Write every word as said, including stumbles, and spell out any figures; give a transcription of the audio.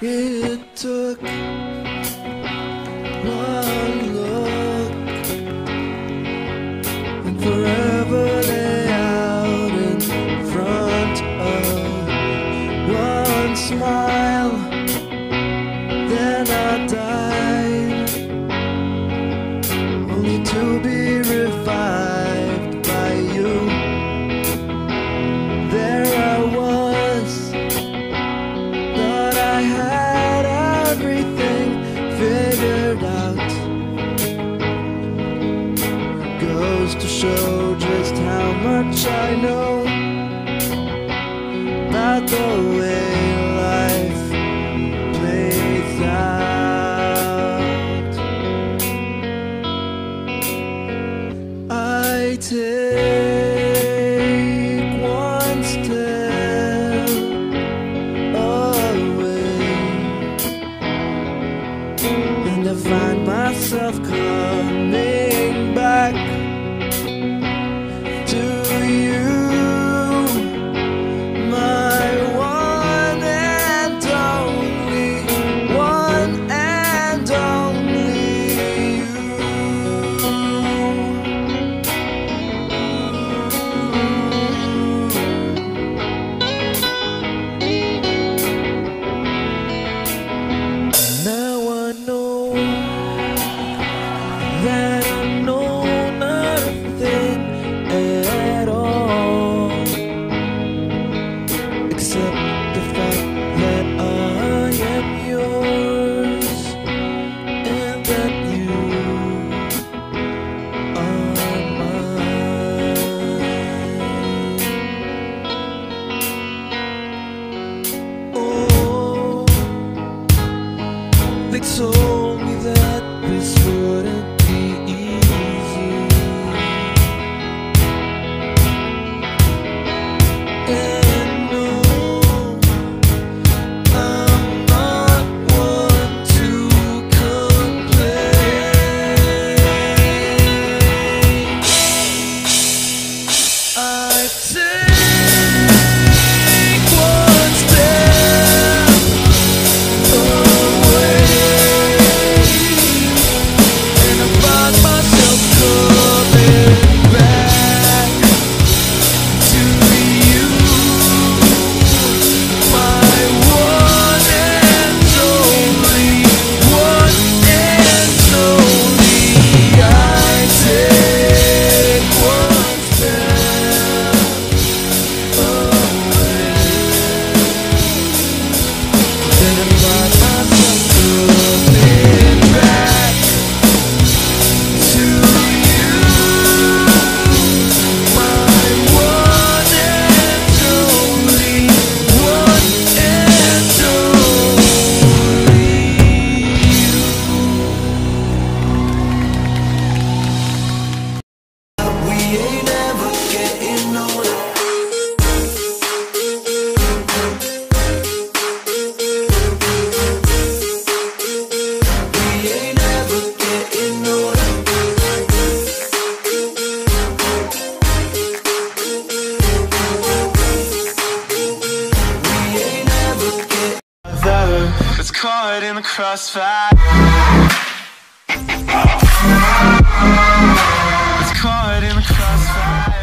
It took one look and forever lay out in front of one smile. Then I died, only to be revived by you. There I was, thought I had everything figured out. Goes to show just how much I know about the way life plays out. I take one step away and I find myself coming back to you, my one and only, one and only you. Now I know that I know nothing at all, except the fact that I am yours and that you are mine. Oh, they told me that this wouldn't be easy, and no, I'm not one to complain. I take one step away and I find myself coming back to you, my one and only, one and only. I take one step away, then I find myself coming back to you, my one and only, one and only you. We ain't ever getting older. We ain't ever getting older. We ain't ever getting older. It's caught in the crossfire. It's caught in the crossfire.